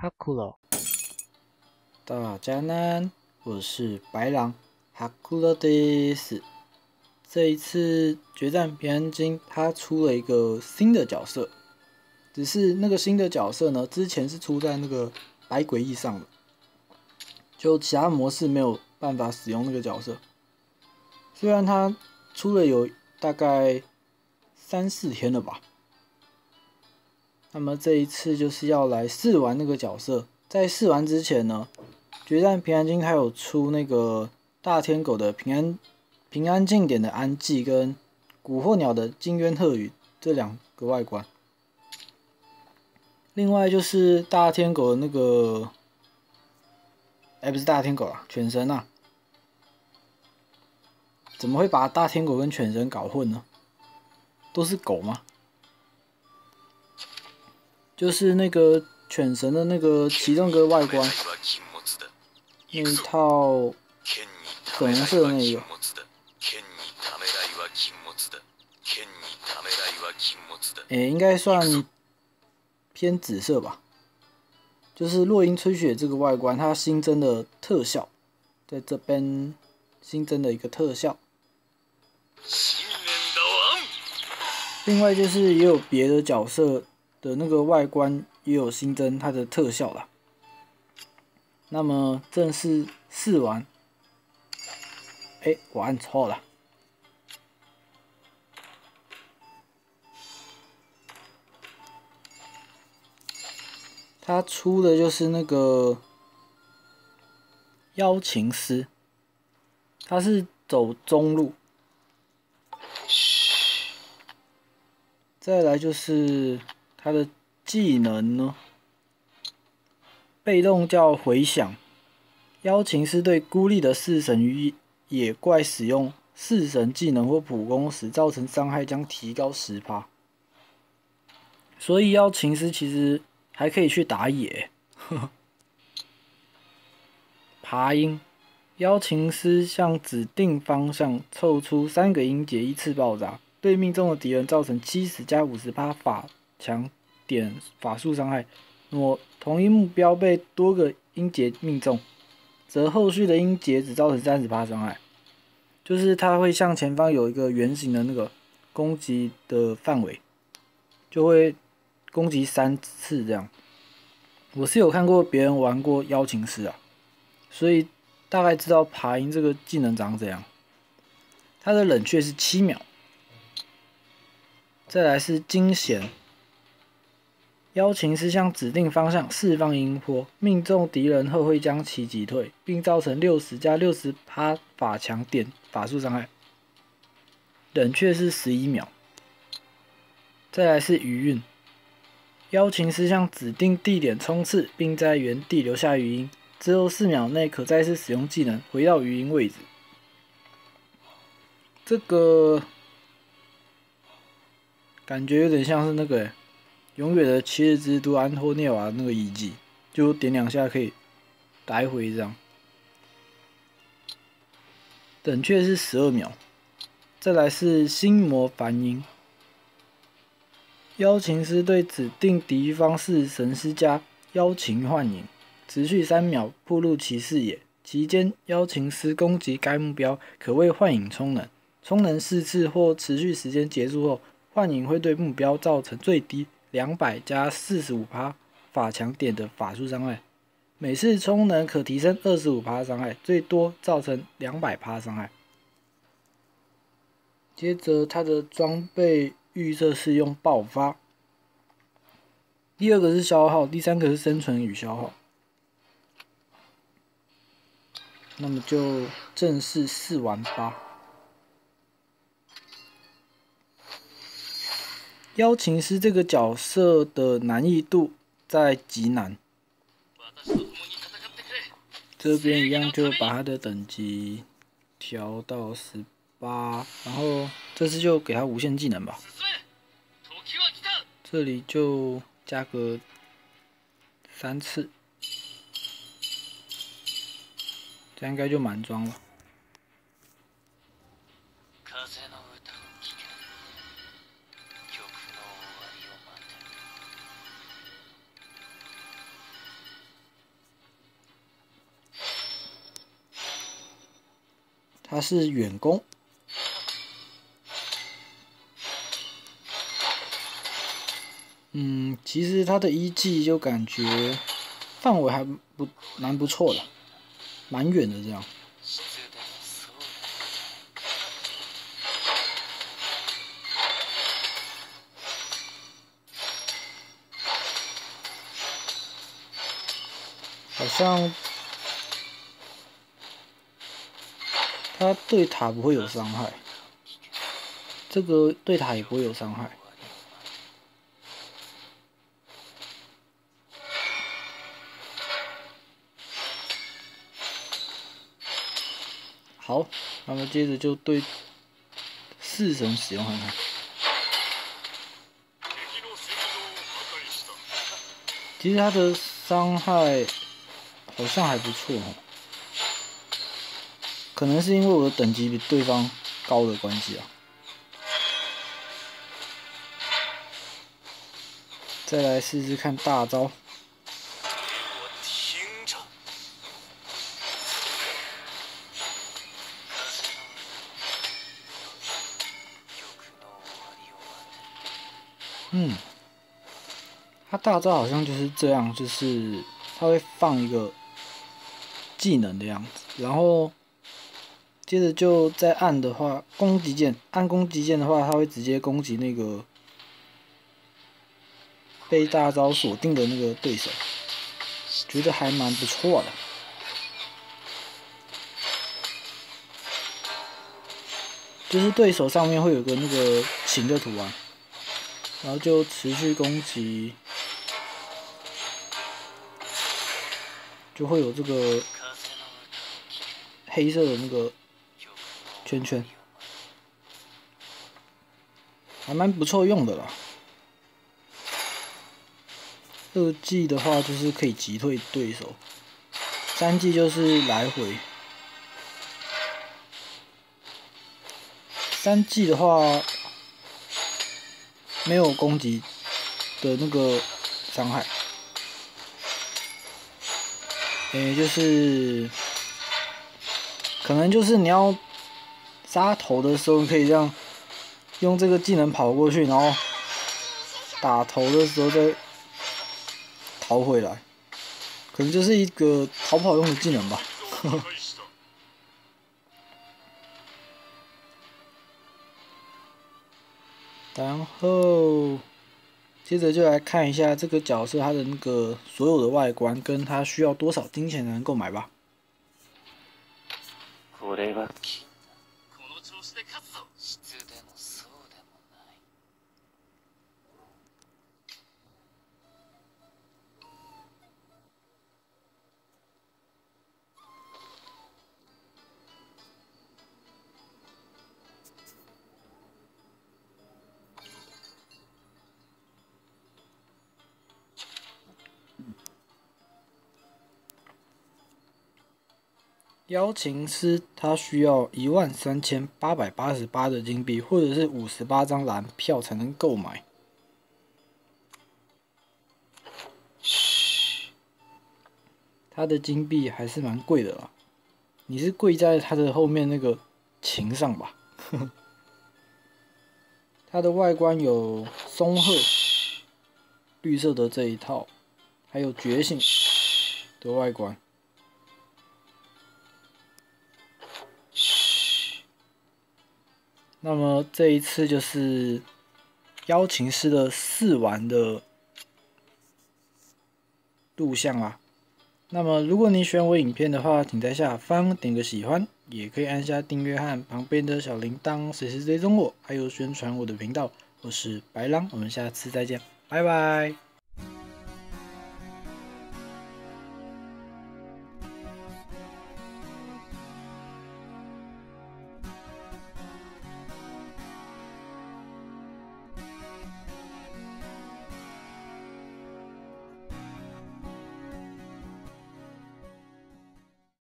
哈库罗，大家呢，我是白狼哈库罗です。这一次决战平安京，它出了一个新的角色，只是那个新的角色呢，之前是出在那个百鬼翼上的，就其他模式没有办法使用那个角色。虽然它出了有大概3-4天了吧。那么这一次就是要来试玩那个角色，在试玩之前呢，决战平安京它有出那个大天狗的平安庆典的安祭跟蛊惑鸟的金渊鹤羽这2个外观。另外就是大天狗的那个，不是大天狗啦，犬神啊，怎么会把大天狗跟犬神搞混呢？都是狗吗？就是那个犬神的那个其中一个外观，那一套粉红色的那个，应该算偏紫色吧。就是落樱吹雪这个外观，它新增的特效，在这边新增的一个特效。另外就是也有别的角色的那个外观也有新增它的特效啦。那么正式试完，我按错了。它出的就是那个妖情师，它是走中路。再来就是它的技能呢，被动叫回响，妖情师对孤立的式神与野怪使用式神技能或普攻时造成伤害将提高10%。所以妖情师其实还可以去打野。爬音，妖情师向指定方向凑出3个音节依次爆炸，对命中的敌人造成70%加50%法强点法术伤害。若同一目标被多个音节命中，则后续的音节只造成30%伤害。就是它会向前方有一个圆形的那个攻击的范围，就会攻击3次这样。我是有看过别人玩过妖情师啊，所以大概知道爬音这个技能长怎样。它的冷却是7秒。再来是惊险，妖情师向指定方向释放音波，命中敌人后会将其击退，并造成60%加60%法强点法术伤害。冷却是11秒。再来是余韵，妖情师向指定地点冲刺，并在原地留下余音，之后4秒内可再次使用技能回到余音位置。这个感觉有点像是那个永远的七日之都安托涅瓦那个遗迹，就点2下可以打一回这样。冷却是12秒。再来是心魔梵音，妖情师对指定敌方式神施加妖情幻影，持续3秒暴露其视野，期间妖情师攻击该目标可为幻影充能，充能4次或持续时间结束后，幻影会对目标造成最低200加45%法强点的法术伤害，每次充能可提升25%伤害，最多造成200%伤害。接着它的装备预设是用爆发，第2个是消耗，第3个是生存与消耗。那么就正式试玩吧。妖情师这个角色的难易度在极难，这边一样就把它的等级调到18，然后这次就给它无限技能吧。这里就加个3次，这样应该就满装了。 它是远攻。其实它的一技就感觉范围还蛮不错的，蛮远的这样。好像他对塔不会有伤害，这个对塔也不会有伤害。好，那么接着就对四神使用看看。其实他的伤害好像还不错哦，可能是因为我的等级比对方高的关系啊。再来试试看大招。他大招好像就是这样，就是他会放一个技能的样子，然后接着就再按的话，攻击键按攻击键的话，他会直接攻击那个被大招锁定的那个对手，觉得还蛮不错的。就是对手上面会有个那个琴的图案，然后就持续攻击。就会有这个黑色的那个圈圈，还蛮不错用的啦。二技的话就是可以击退对手，三技就是来回。三技的话没有攻击的那个伤害。就是可能就是你要杀头的时候，可以这样用这个技能跑过去，然后打头的时候再逃回来，可能就是一个逃跑用的技能吧。然后接着就来看一下这个角色他的那个所有的外观，跟他需要多少金钱才能购买吧。邀请师他需要13888的金币，或者是58张蓝票才能购买。他的金币还是蛮贵的啦，你是贵在他的后面那个琴上吧？它的外观有松鹤绿色的这一套，还有觉醒的外观。那么这一次就是邀请师的试玩的录像啦。那么如果你喜欢我影片的话，请在下方点个喜欢，也可以按下订阅和旁边的小铃铛，随时追踪我，还有宣传我的频道。我是白狼，我们下次再见，拜拜。